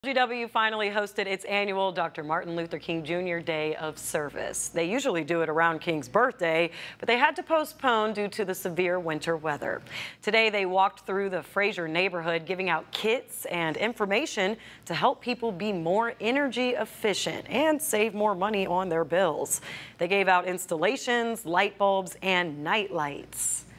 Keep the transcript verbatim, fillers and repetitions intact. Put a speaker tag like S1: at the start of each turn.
S1: M L G W finally hosted its annual Doctor Martin Luther King Junior Day of Service. They usually do it around King's birthday, but they had to postpone due to the severe winter weather. Today, they walked through the Frayser neighborhood, giving out kits and information to help people be more energy efficient and save more money on their bills. They gave out installations, light bulbs, and night lights.